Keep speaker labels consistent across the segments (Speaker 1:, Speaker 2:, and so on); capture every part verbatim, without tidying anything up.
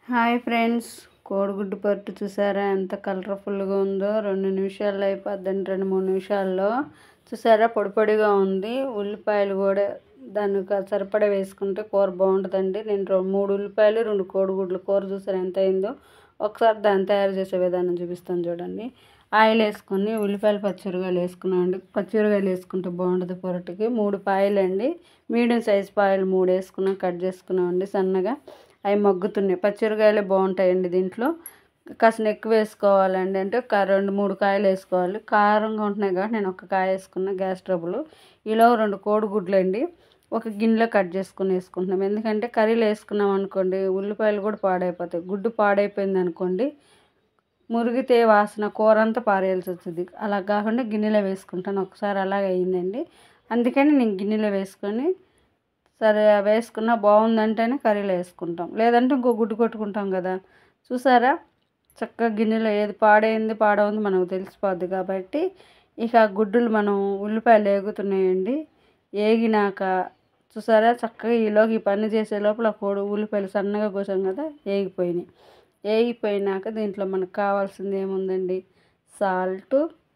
Speaker 1: Hi friends, కోడిగుడ్డు పట్టు చూసారా ఎంత కలర్ఫుల్గా ఉందో. రెండు నిమిషాల్లో అయిపోద్దండి, రెండు మూడు నిమిషాల్లో. చూసారా పొడి పొడిగా ఉంది. ఉల్లిపాయలు కూడా దానికి సరిపడా వేసుకుంటే కూర బాగుంటుందండి. నేను మూడు ఉల్లిపాయలు రెండు కోడిగుడ్లు కూర చూసారా ఎంత అయిందో. ఒకసారి దాన్ని తయారు చేసే విధానం చూపిస్తాను చూడండి. ఆయిల్ వేసుకొని ఉల్లిపాయలు పచ్చిమిరకాయలు వేసుకున్నామండి. పచ్చిమిరకాయలు వేసుకుంటే బాగుంటుంది పొరటికి. మూడు పాయలు అండి, మీడియం సైజ్ పాయలు మూడు వేసుకున్నాం, కట్ చేసుకున్నామండి సన్నగా. అవి మగ్గుతున్నాయి. పచ్చిమిరకాయలు బాగుంటాయండి దీంట్లో. కాసిన ఎక్కువ వేసుకోవాలండి, అంటే రెండు మూడు కాయలు వేసుకోవాలి. కారంగా ఉంటున్నాయి కాబట్టి నేను ఒక కాయ వేసుకున్నా, గ్యాస్ ట్రబుల్. ఈలో రెండు కోడిగుడ్లు అండి ఒక గిన్నెలో కట్ చేసుకుని వేసుకుంటున్నాం. ఎందుకంటే కర్రీలో వేసుకున్నాం అనుకోండి ఉల్లిపాయలు కూడా పాడైపోతాయి. గుడ్డు పాడైపోయింది అనుకోండి మురిగితే వాసన కూర అంతా పారేయాల్సి వస్తుంది. అలా కాకుండా గిన్నెలో వేసుకుంటాను. ఒకసారి అలాగే అయిందండి, అందుకని నేను గిన్నెలో వేసుకొని సరే వేసుకున్నా బాగుందంటేనే కర్రీలో వేసుకుంటాం, లేదంటే ఇంకో గుడ్డు కొట్టుకుంటాం కదా. చూసారా చక్కగా గిన్నెలో ఏది పాడైంది పాడవుంది మనకు తెలిసిపోద్ది కాబట్టి. ఇక గుడ్డులు మనం ఉల్లిపాయలు వేగుతున్నాయండి. వేగినాక చూసారా చక్కగా ఈలోకి ఈ పని చేసే లోపల కోడి ఉల్లిపాయలు సన్నగా కోసాం కదా వేగిపోయినాయి. వేగిపోయినాక దీంట్లో మనకు కావాల్సింది ఏముందండి, సాల్ట్,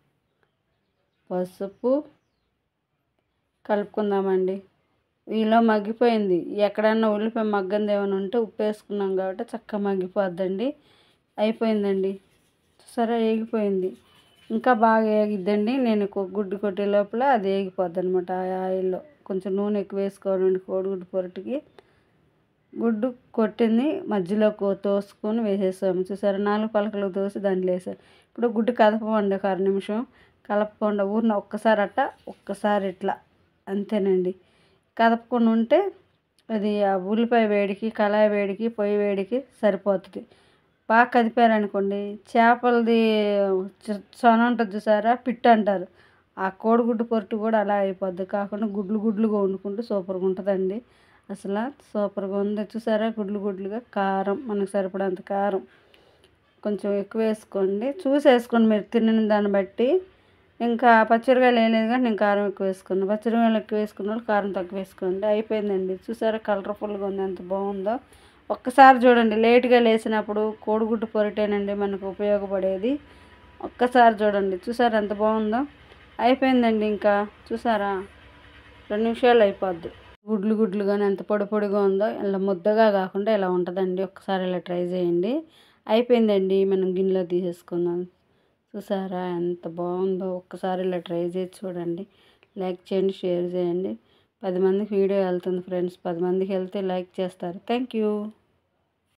Speaker 1: పసుపు కలుపుకుందామండి. ఇలా మగ్గిపోయింది. ఎక్కడన్నా ఉల్లిపాయ మగ్గంది ఏమైనా ఉంటే ఉప్పు వేసుకున్నాం కాబట్టి చక్కగా మగ్గిపోద్దండి. అయిపోయిందండి, సరే వేగిపోయింది. ఇంకా బాగా వేగిద్దండి. నేను గుడ్డు కొట్టే లోపల అది వేగిపోద్ది అనమాట. ఆ ఆయిల్లో కొంచెం నూనె ఎక్కువ వేసుకోవాలండి కోడిగుడ్డు పొరటికి. గుడ్డు కొట్టింది మధ్యలో తోసుకొని వేసేసాము. చూసారా నాలుగు పలకలు తోసి దాంట్లో వేసాము. ఇప్పుడు గుడ్డు కదపమండి ఒక అర నిమిషం, కలపకుండా ఊరిన ఒక్కసారి అట్ట ఒక్కసారి ఇట్లా అంతేనండి. కదపకుండా ఉంటే అది ఆ ఉల్లిపాయ వేడికి కళాయి వేడికి పొయ్యి వేడికి సరిపోతుంది. బాగా కదిపారనుకోండి చేపలది సొన ఉంటుంది చూసారా, పిట్టు అంటారు. ఆ కోడిగుడ్డు పొట్టు కూడా అలా అయిపోద్ది. కాకుండా గుడ్లు గుడ్లుగా వండుకుంటే సూపర్గా ఉంటుందండి. అసలు సూపర్గా ఉంది. చూసారా గుడ్లు గుడ్లుగా. కారం మనకు సరిపడంత కారం కొంచెం ఎక్కువ వేసుకోండి, చూసి వేసుకోండి మీరు తినిన దాన్ని బట్టి. ఇంకా పచ్చిమిరకాయలు వేయలేదు కానీ నేను కారం ఎక్కువ వేసుకున్నాను. పచ్చిమిరకాయలు ఎక్కువ వేసుకున్న వాళ్ళు కారం తక్కువ వేసుకోండి. అయిపోయిందండి. చూసారా కలర్ఫుల్గా ఉంది ఎంత బాగుందో. ఒక్కసారి చూడండి, లేట్గా లేచినప్పుడు కోడిగుడ్డు పొరటేనండి మనకు ఉపయోగపడేది. ఒక్కసారి చూడండి, చూసారా ఎంత బాగుందో. అయిపోయిందండి. ఇంకా చూసారా రెండు నిమిషాలు అయిపోద్ది. గుడ్లు గుడ్లు కానీ ఎంత పొడి పొడిగా ఉందో, ఇలా ముద్దగా కాకుండా ఇలా ఉంటుందండి. ఒక్కసారి ఇలా ట్రై చేయండి. అయిపోయిందండి, మనం గిన్నెలో తీసేసుకుందాం. చూసారా ఎంత బాగుందో. ఒక్కసారి ఇలా ట్రై చేసి చూడండి. లైక్ చేయండి, షేర్ చేయండి. పది మందికి వీడియో వెళ్తుంది ఫ్రెండ్స్. పది మందికి వెళ్తే లైక్ చేస్తారు. Thank you.